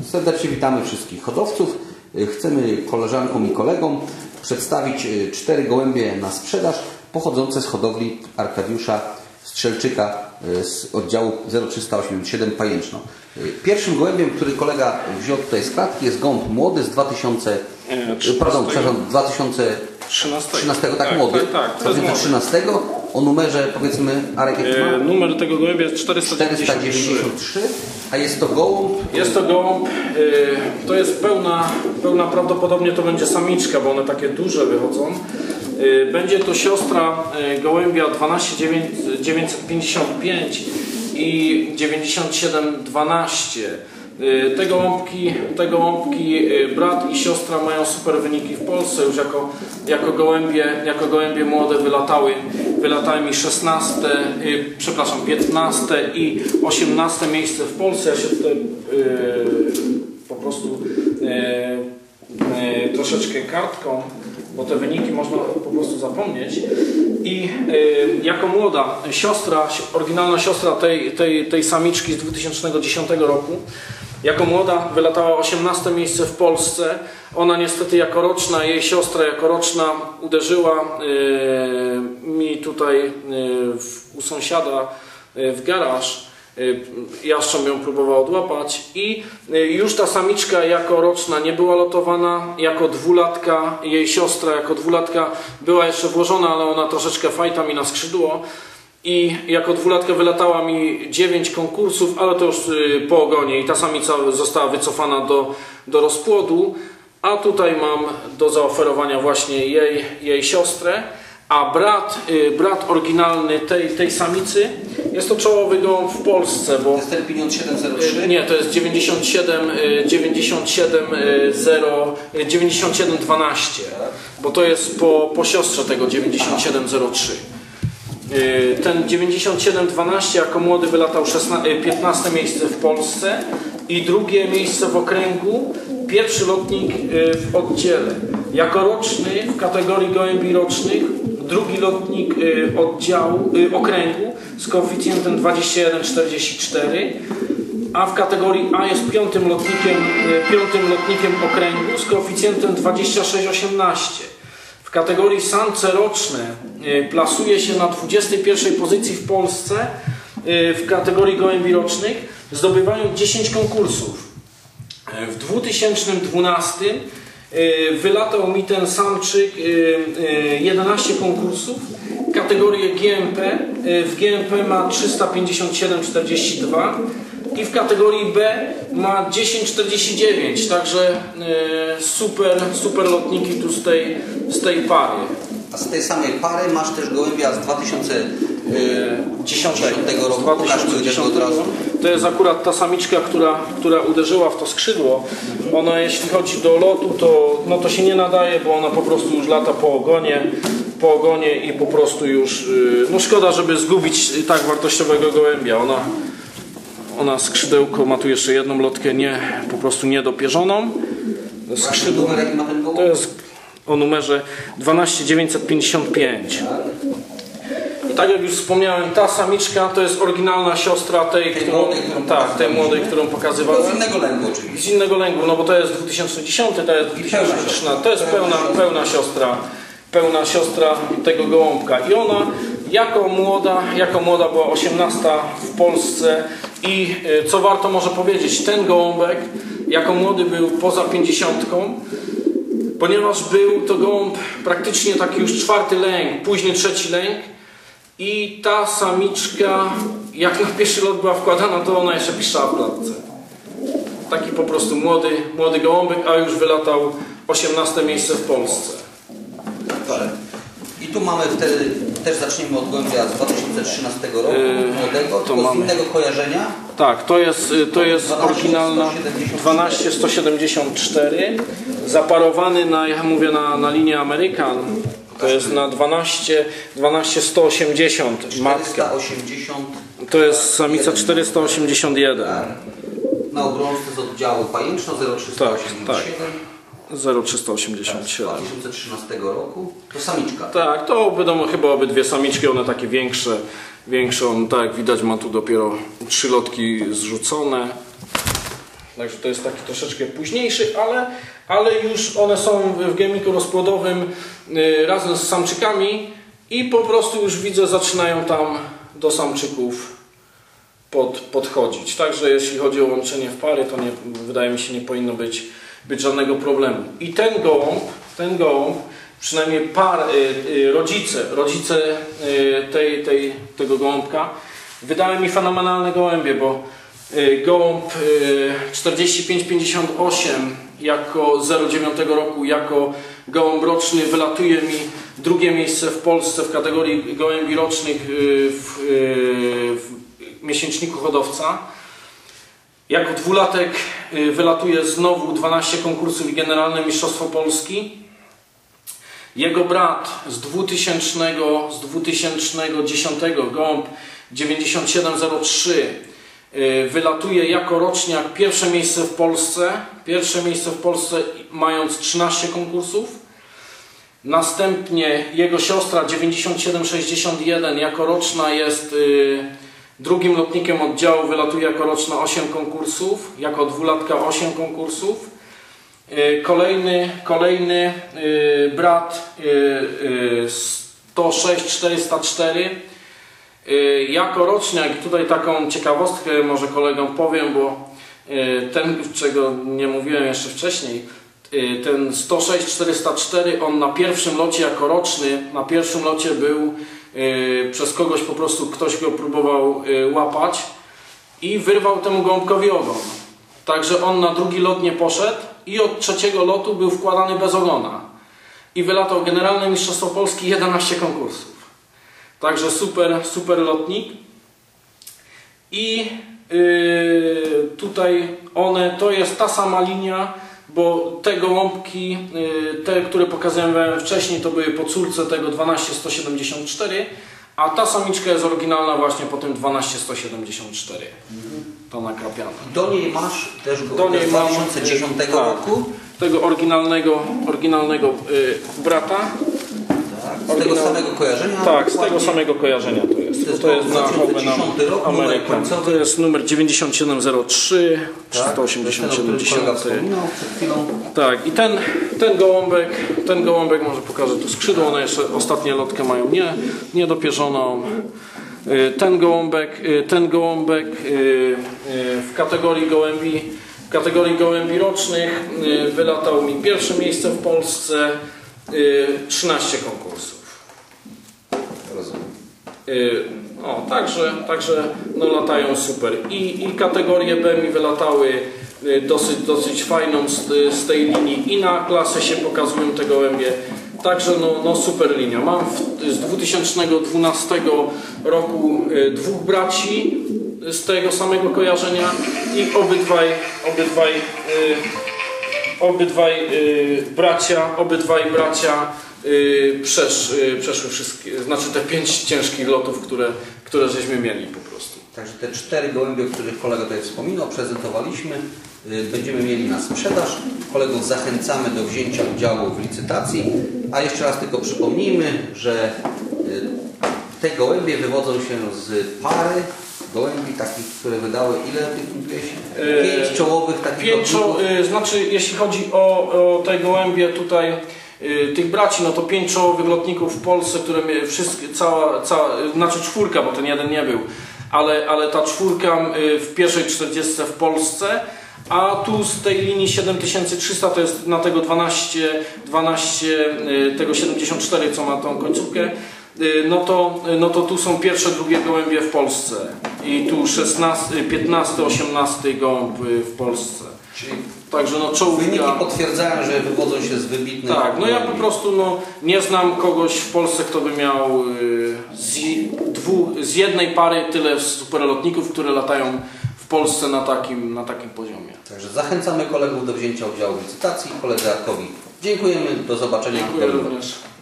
Serdecznie witamy wszystkich hodowców. Chcemy koleżankom i kolegom przedstawić 4 gołębie na sprzedaż pochodzące z hodowli Arkadiusza Strzelczyka z oddziału 0387 Pajęczno. Pierwszym gołębiem, który kolega wziął tutaj z klatki, jest gołąb młody z 2013, tak młody, 2013, o numerze, powiedzmy, Arek, numer tego gołębia jest 493, a jest to gołąb? Jest to gołąb, to jest pełna prawdopodobnie to będzie samiczka, bo one takie duże wychodzą. Będzie to siostra gołębia 12955 i 9712. Te gołąbki brat i siostra mają super wyniki w Polsce, już jako gołębie młode wylatały mi 15 i 18 miejsce w Polsce. Ja się tutaj po prostu troszeczkę kartką, bo te wyniki można po prostu zapomnieć. I jako młoda siostra, oryginalna siostra tej samiczki z 2010 roku, jako młoda wylatała 18 miejsce w Polsce. Ona niestety jako roczna, jej siostra jako roczna uderzyła mi tutaj u sąsiada w garaż. Jastrząb ją próbował odłapać i już ta samiczka jako roczna nie była lotowana, jako dwulatka, jej siostra jako dwulatka była jeszcze włożona, ale ona troszeczkę fajta mi na skrzydło i jako dwulatka wylatała mi 9 konkursów, ale to już po ogonie i ta samica została wycofana do rozpłodu, a tutaj mam do zaoferowania właśnie jej siostrę. A brat oryginalny tej samicy jest to czołowy gołąb w Polsce, bo... Jest ten Pinion 703? Nie, to jest 9712, bo to jest po siostrze tego 9703. Ten 9712 jako młody wylatał 15 miejsce w Polsce i drugie miejsce w okręgu, pierwszy lotnik w oddziale. Jako roczny w kategorii gołębi rocznych, drugi lotnik okręgu z koeficjentem 21,44, a w kategorii A jest piątym lotnikiem okręgu z koeficjentem 26,18. W kategorii samce roczne plasuje się na 21 pozycji w Polsce w kategorii gołębi rocznych, zdobywając 10 konkursów. W 2012 wylatał mi ten samczyk 11 konkursów, kategorię GMP. W GMP ma 357,42 i w kategorii B ma 10,49, także super lotniki tu z tej pary. A z tej samej pary masz też gołębia z 2010 roku. Od razu. To jest akurat ta samiczka, która uderzyła w to skrzydło. Ona jeśli chodzi do lotu, to się nie nadaje, bo ona po prostu już lata po ogonie i po prostu już no szkoda, żeby zgubić tak wartościowego gołębia. Ona skrzydełko ma tu jeszcze jedną lotkę po prostu niedopierzoną. Skrzydło, jaki ma ten gołąb? To jest o numerze 12955. I tak jak już wspomniałem, ta samiczka to jest oryginalna siostra tej młodej, którą pokazywałem. Z innego lęgu oczywiście. Z innego lęgu, no bo to jest 2010, to jest 2013, to jest pełna siostra tego gołąbka. I ona jako młoda była 18 w Polsce i co warto może powiedzieć, ten gołąbek jako młody był poza 50, ponieważ był to gołąb praktycznie taki już 4. lęk, późny 3. lęk i ta samiczka jak na pierwszy lot była wkładana, to ona jeszcze piszczała w klatce. Taki po prostu młody gołąbek, a już wylatał 18 miejsce w Polsce. I tu mamy wtedy, też zaczniemy od gołębia z 2013 roku, młodego, tylko z innego kojarzenia. Tak, to jest oryginalna 12174, zaparowany jak mówię, na linię Amerykan. To jest na 12180 matka. To jest samica 481. Na obrączce z oddziału Pajęczno 0387. 0387. 2013 roku. To samiczka. Tak, to będą chyba obydwie samiczki, one takie większe. Tak jak widać, ma tu dopiero 3 lotki zrzucone. Także to jest taki troszeczkę późniejszy, ale już one są w gębniku rozpłodowym razem z samczykami i po prostu już widzę, zaczynają tam do samczyków podchodzić. Także jeśli chodzi o łączenie w pary, to wydaje mi się, nie powinno być żadnego problemu. I ten gołąb, przynajmniej rodzice tego gołąbka wydały mi fenomenalne gołębie, bo gołąb 4558 jako 09 roku, jako gołąb roczny wylatuje mi drugie miejsce w Polsce w kategorii gołębi rocznych w miesięczniku hodowca. Jako dwulatek wylatuje znowu 12 konkursów i generalne mistrzostwo Polski. Jego brat z 2010 gołąb 9703 wylatuje jako roczniak pierwsze miejsce w Polsce mając 13 konkursów. Następnie jego siostra 9761 jako roczna jest drugim lotnikiem oddziału, wylatuje jako roczna 8 konkursów, jako dwulatka 8 konkursów. Kolejny brat 106404 jako roczniak, i tutaj taką ciekawostkę może kolegom powiem, bo ten, czego nie mówiłem jeszcze wcześniej, ten 106404, on na pierwszym locie jako roczny, na pierwszym locie był przez kogoś, po prostu ktoś go próbował łapać i wyrwał temu gołąbkowi ogon. Także on na drugi lot nie poszedł i od trzeciego lotu był wkładany bez ogona. I wylatał generalne mistrzostwo Polski, 11 konkursów. Także super lotnik. I tutaj to jest ta sama linia, bo te gołąbki, te, które pokazałem wcześniej, to były po córce tego 12174, a ta samiczka jest oryginalna właśnie po tym 12174. To nakrapiana. Do niej masz też go do 2010 roku? Tego oryginalnego brata. Z tego samego kojarzenia? Tak, z tego samego kojarzenia to jest. To jest na Amerykan. To jest numer 9703, tak, 387. Przed chwilą. Tak, i ten gołąbek, może pokażę tu skrzydło, one jeszcze ostatnią lotkę mają niedopierzoną. Ten gołąbek w kategorii gołębi rocznych wylatał mi pierwsze miejsce w Polsce, 13 konkursów. Rozumiem. Także no, latają super. I kategorie B mi wylatały dosyć fajną z tej linii i na klasę się pokazują te gołębie. Także no super linia. Mam z 2012 roku dwóch braci z tego samego kojarzenia i obydwaj bracia przeszły wszystkie, znaczy te 5 ciężkich lotów, które żeśmy mieli po prostu. Także te 4 gołębie, o których kolega tutaj wspominał, prezentowaliśmy, będziemy mieli na sprzedaż. Kolegów zachęcamy do wzięcia udziału w licytacji, a jeszcze raz tylko przypomnijmy, że te gołębie wywodzą się z pary gołębi takich, które wydały, ile tych mówiłeś? 5 czołowych takich znaczy jeśli chodzi o te gołębie tutaj tych braci, no to 5 czołowych lotników w Polsce, które wszystkie, znaczy 4, bo ten jeden nie był, ale ta 4 w pierwszej 40 w Polsce, a tu z tej linii 7300 to jest na tego 12 tego 74, co ma tą końcówkę, no to tu są pierwsze, drugie gołębie w Polsce i tu 15, 18 gołąb w Polsce. Czyli także no czołówka. Wyniki potwierdzają, że wywodzą się z wybitnych. Tak, no ja po prostu nie znam kogoś w Polsce, kto by miał z jednej pary tyle superlotników, które latają w Polsce na takim poziomie. Także zachęcamy kolegów do wzięcia udziału w licytacji. Koledze Arkowi dziękujemy, do zobaczenia. Dziękuję również.